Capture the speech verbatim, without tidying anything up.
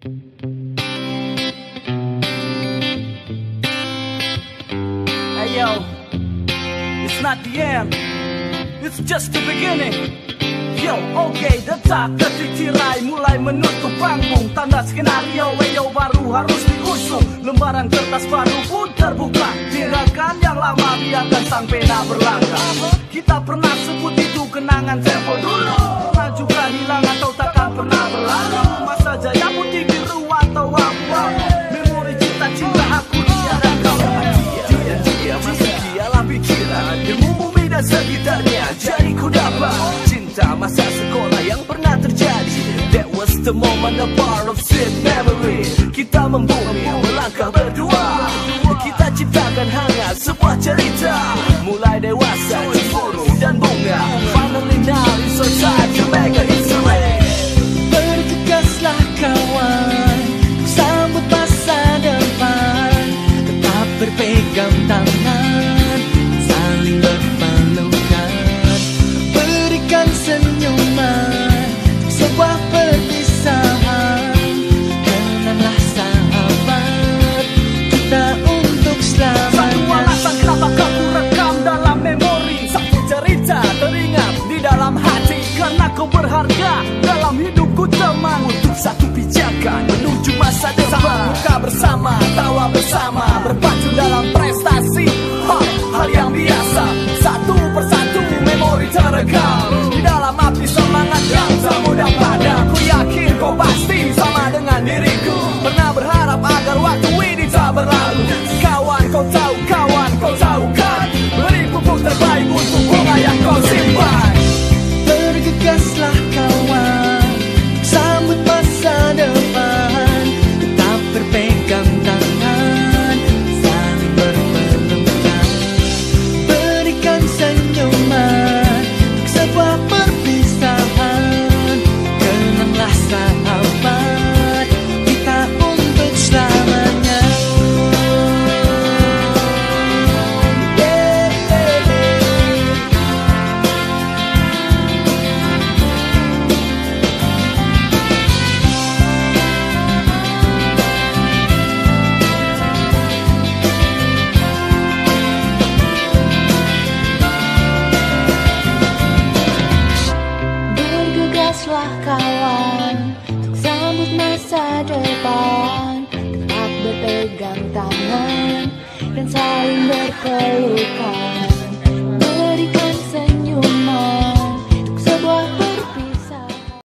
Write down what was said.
Hey yo, it's not the end, it's just the beginning. Yo, oke, okay, detak detik tirai mulai menutup panggung. Tanda skenario weyo baru harus diusung. Lembaran kertas baru pun terbuka. Tinggalkan yang lama, biarkan sang pena berlangkah. Kita pernah sebut itu kenangan tempo dulu. Pernah juga hilang atau takkan pernah berlalu. Masa jaya putih biru atau abu-abu. Memori cinta-cinta aku dia dan kau. Dia, dia masih dialah pikiran ilmu bumi dan sekitarnya. Jadi ku dapat cinta masa sekolah yang pernah terjadi. That was the moment, a part of sweet memory. Kita membumi, melangkah berdua. Kita ciptakan hangat sebuah cerita. Mulai dewasa, cemburu dan bunga. Finally now it's our time to make a history. Bergegaslah kawan, sambut masa depan. Tetap berpegang tangan, saling berpelukan. Berikan senyuman, sebuah perpisahan. Kenanglah sahabat, kita untuk selamanya. Satu alasan kenapa kau rekam dalam memori. Satu cerita teringat di dalam hati. Karena kau berharga dalam hidupku teman. Untuk satu pijakan menuju masa depan. Buka bersama, tawa bersama, berpacu dalam prestasi. Hal, hal yang biasa. Satu persatu memori terekam di dalam api semangat yang tak mudah padam. Ku yakin kau pasti sama dengan diriku. Pernah berharap agar waktu ini tak berlalu. Kawan kau tahu, kawan kau tahu kan. Beri pupuk terbaik untuk bunga yang kau simpan. Bergegaslah kawan, sambut masa depan. Tetap berpegang tangan, saling berpelukan. Berikan senyuman, sebuah perpisahan. Kenanglah sahabat, kita untuk selamanya. Yeah, yeah, yeah. Bergegaslah kawan, untuk sambut masa depan. Tetap berpegang tangan dan saling berpelukan.